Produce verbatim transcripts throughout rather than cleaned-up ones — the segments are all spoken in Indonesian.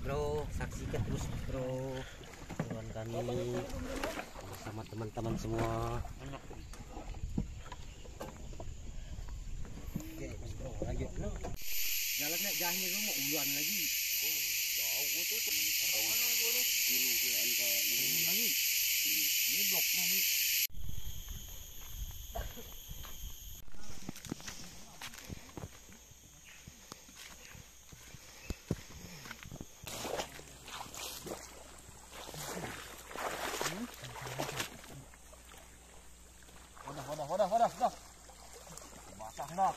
bro, saksikan terus bro teman kami bersama teman-teman semua. Oke mas bro, lanjut bro. Jalannya jahnya lu mau uluan lagi. Oh jauh tuh tuh. Mana bro? Kilo kiloan ke lagi. Ini blok mami. Wadah, wadah, wadah. Basah dah.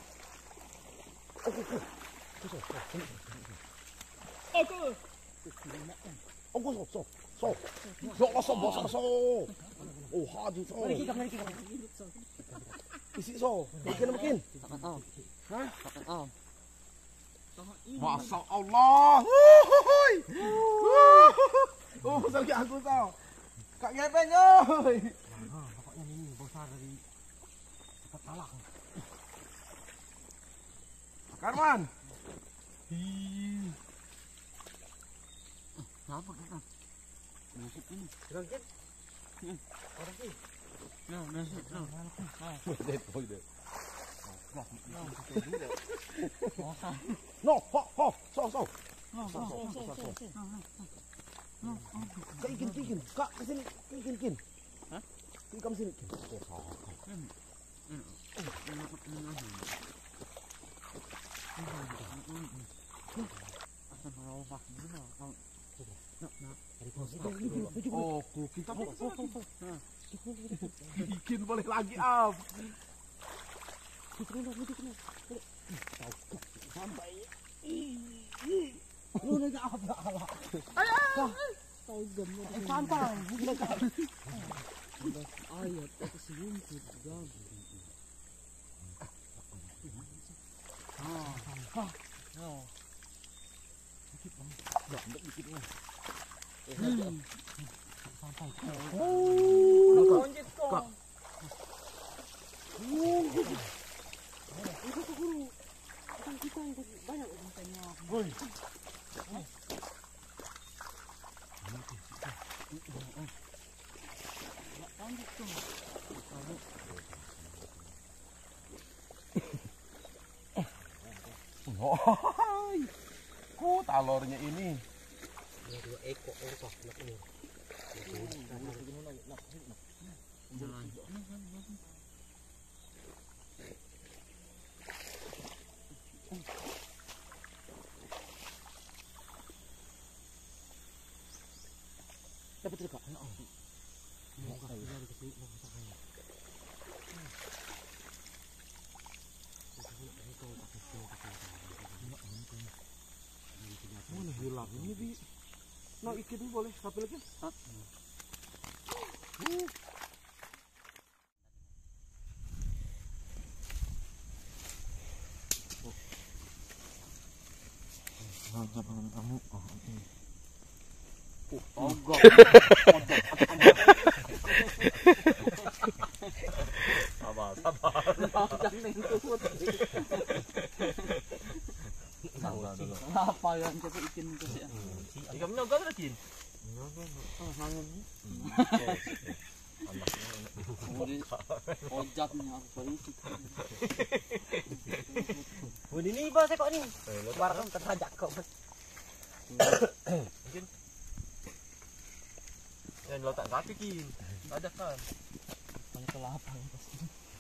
Aku. Aku so so so. So so basah so. Oh, hadi so. Mari kita, mari kita. Isi so. Makin makin. Takat am. Hah? Takat am. Masya Allah. Oh, sakit aku tau. Kak ngepeng oi. Pokoknya ini besar dari dekat talang. Karman. Ih. Apa kan? Nasib ini. Rangkit. Orang sih. Nah, nasib. Nah, dead boy deh. No, ho, ho, so, so. So, so, so, so. Kak ikin, ikin. Kak kesini, ikin, ikin. Hah? Ini kamu sini. Oh, kita bikin boleh lagi am. Sampai. Lu lagi apa ala? Ayo. Tahu gemnya. Santai. Ayat aku selumput gagu. Ah, ah, ah. Dikit bang, nggak dikit bang. Sampai. Oh, lonjit kok. Oh, itu tuh guru. Kan kita yang banyak ikannya. Woi. Oh, kok talornya ini dua ekor orkah ini. Dapat juga. Mana hilang ini bi? Nah ikan boleh sampai lagi? Hah? Kamu, oh ini. Oh enggak. Sabar, sabar. Jangan ikut. Apa yang kita ikan itu sih? Ikan mana gak ikan? Oh, hangat ni. Ojatnya aku polisi. Oh ini bahasa kok ni? Warna tertajak kok. Mungkin. Yang letak kaki kin. Ada kan? Banyak kelapa pasti.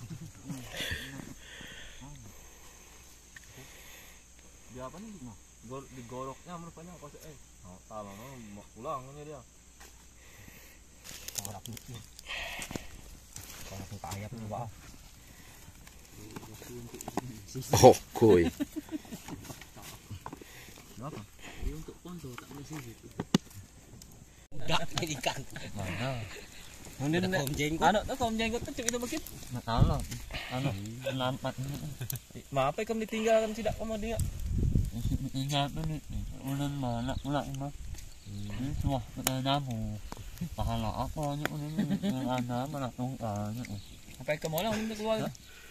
Dia apa nih? Nah, digoroknya merupanya apa sih? Eh, oh, salah, mau pulang ini dia. Gorok lucu. Gorok muka ayam nih, Pak. Oh, koi. Kenapa? Ini untuk pondok tak boleh sih. Enggak, ikan. Mana? Mungkin kom jenggot. Ano, tuh kom jenggot tuh itu begitu. Nah, ano? Ano? Lampat. Maaf ya kamu ditinggalkan tidak kamu dia. Ingat tu ni, ulan mana pula ini? Ini semua kita namu. Pahala apa ni ulan ni? Ada mana tungkanya? Apa yang kamu lah ulan keluar?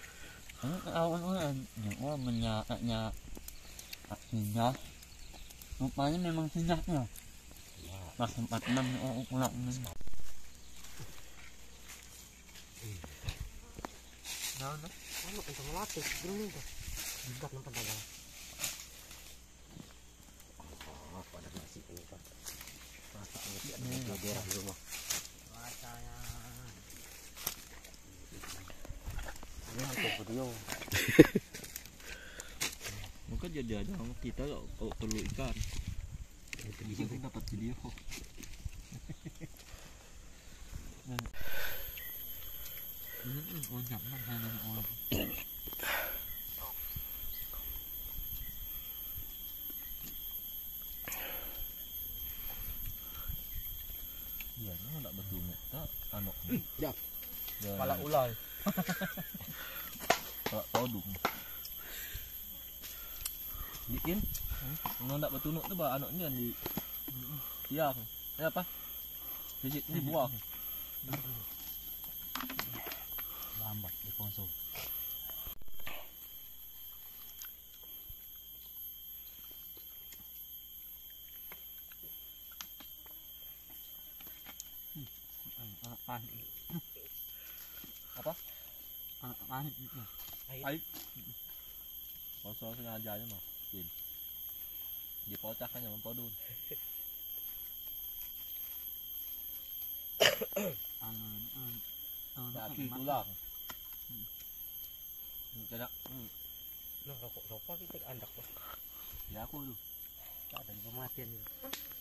Ini awal ulan, ni orang menyaknya, akhirnya Rupanya memang sinyaknya. Mas empat enam oh ulang. Nah, nah. Ano ito malapit, gano'n ito. Bigat ng pagdagang. Ah, pada nasi ini kan. Masa nasi ada daerah di rumah. Rasanya. Ini hantu video. Mungkin jadi ada kita kalau perlu ikan. Bisa dapat video. Ini banyak makanan orang. Iya, ini enggak betul tak anu. Ya. Kepala ular. Kepala todung. Bikin. Ini enggak betul tuh bah anaknya di. Iya. Ya apa? Jadi ini buah. Lambat dikonsum. Anak panik. Apa? Anak panik itu. Aib. Kosong sengaja aja mah. Dipocak kan sama podun. Tapi tulang. Tidak. Nah, rokok rokok kita andak. Ya aku dulu. Tak ada kematian ini.